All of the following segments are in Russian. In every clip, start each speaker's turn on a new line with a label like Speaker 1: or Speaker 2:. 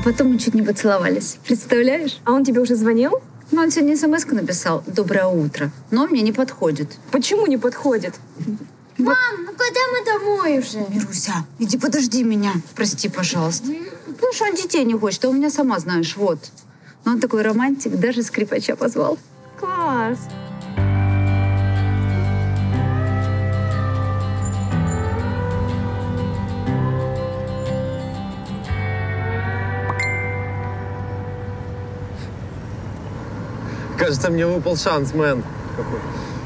Speaker 1: потом мы чуть не поцеловались. Представляешь?
Speaker 2: А он тебе уже звонил?
Speaker 1: Ну, он сегодня смс-ку написал «Доброе утро», но он мне не подходит.
Speaker 2: Почему не подходит?
Speaker 3: Мам, ну когда мы домой уже?
Speaker 1: Мируся, иди подожди меня. Прости, пожалуйста. Ну, что он детей не хочет, а у меня сама знаешь, вот. Но он такой романтик, даже скрипача позвал.
Speaker 2: Класс.
Speaker 4: Кажется, мне выпал шанс, мэн. Какой?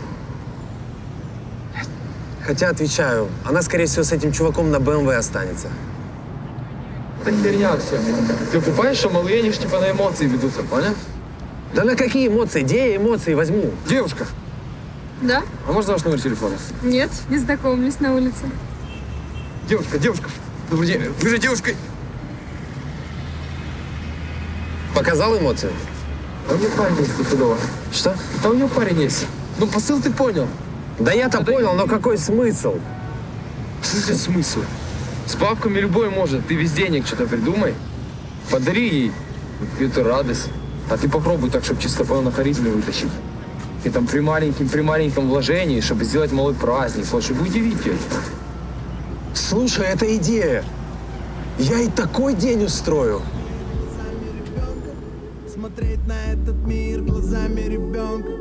Speaker 4: Хотя, отвечаю, она, скорее всего, с этим чуваком на БМВ останется.
Speaker 5: Это херня все. Ты купаешь, что малые они ж типа на эмоции ведутся, понял?
Speaker 4: Да на какие эмоции? Где я эмоции возьму?
Speaker 5: Девушка,
Speaker 2: Да?
Speaker 5: а можно ваш номер телефона?
Speaker 2: Нет, не знакомлюсь на улице.
Speaker 5: Девушка, добрый день. Вы же девушка.
Speaker 4: Показал эмоции?
Speaker 5: А у нее парень есть, стопудово.
Speaker 4: Что?
Speaker 5: Да у нее парень есть. Ну, посыл ты понял.
Speaker 4: Да я-то понял, но какой смысл?
Speaker 5: Что здесь смысл? С бабками любой может. Ты весь денег что-то придумай. Подари ей эту радость. А ты попробуй так, чтобы чисто на харизме вытащить. И там при маленьком вложении, чтобы сделать малый праздник, вот, чтобы удивить ее.
Speaker 4: Слушай, это идея. Я и такой день устрою.
Speaker 6: Смотреть на этот мир глазами ребенка.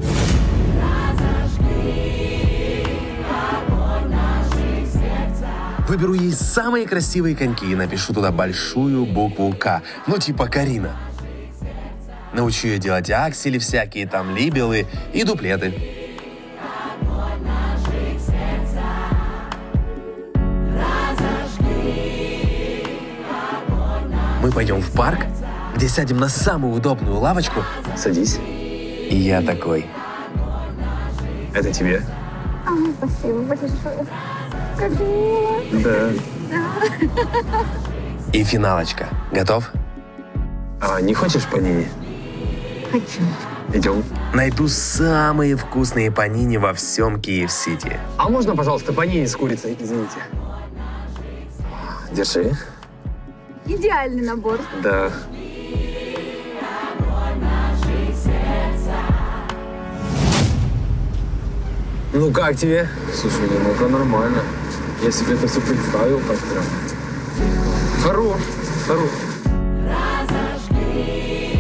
Speaker 7: Выберу ей самые красивые коньки и напишу туда большую букву «К». Ну, типа Карина. Научу ее делать аксели всякие, там, либелы и дуплеты. Мы пойдем в парк, где сядем на самую удобную лавочку.
Speaker 4: Садись.
Speaker 7: И я такой.
Speaker 4: Это тебе?
Speaker 2: Спасибо большое. Как мило.
Speaker 4: Да.
Speaker 7: И финалочка. Готов?
Speaker 4: А не хочешь панини?
Speaker 2: Хочу.
Speaker 4: Идем.
Speaker 7: Найду самые вкусные панини во всем Киев-Сити.
Speaker 4: А можно, пожалуйста, панини с курицей? Извините. Держи.
Speaker 2: Идеальный набор.
Speaker 4: Да. Ну как тебе?
Speaker 5: Слушай, ну это нормально. Я себе это все представил так прям. Хорош.